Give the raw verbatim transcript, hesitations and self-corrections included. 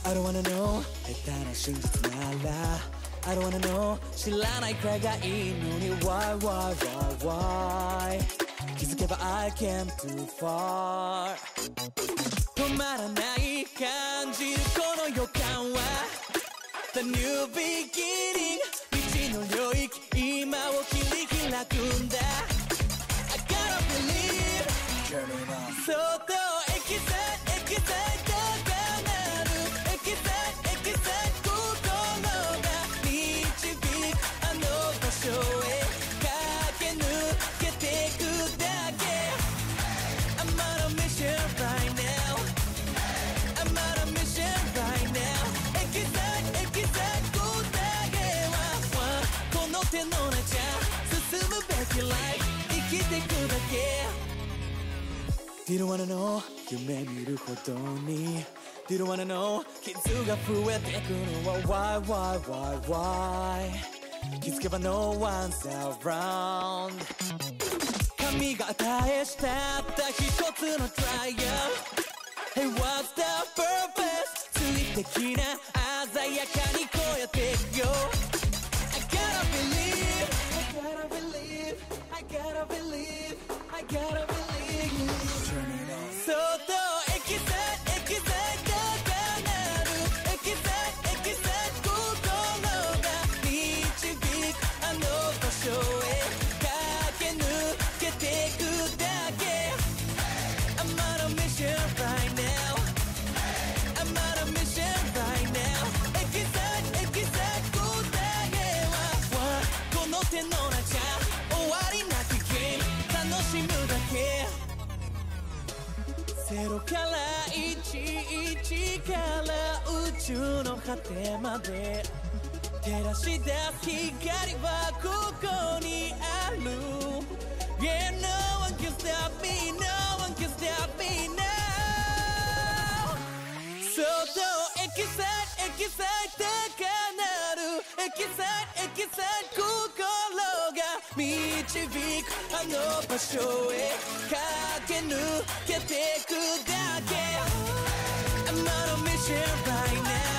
I don't wanna know 下手な真実なら I don't wanna know 知らないくらいがいいのに Why why why why 気づけば I came too far 止まらない感じるこの予感は The new beginning 未知の領域今を切り開くんだ I gotta believe そっとエキサイエキサイトが鳴るエキサイエキサイ心が導くあの場所へ駆け抜けてくだけ I'm on a mission right now I'm on a mission right now エキサイエキサイ答えはこの手の中進むべき life 生きてくだけ You don't wanna know 夢見るほどに You don't wanna know 傷が増えてくのは Why why why why 気づけば No one's around 神が与えしたった一つの trial Hey what's the purpose 追的な鮮やかに超えてくよ I gotta believe I gotta believe I gotta believe I gotta believe そっとエキサイエキサイトが鳴るエキサイエキサイ心が導くあの場所へ駆け抜けてくだけ I'm on a mission right now I'm on a mission right now エキサイエキサイ答えはこの手の中終わりなきゲーム楽しむだけゼロからいちいちから宇宙の果てまで照らし出す光はここにある Yeah, no one can stop me, no one can stop me now そっとエキサイエキサイトが鳴るエキサイエキサイ心が導くあの場所へ駆け抜けてくだけ I'm on a mission right now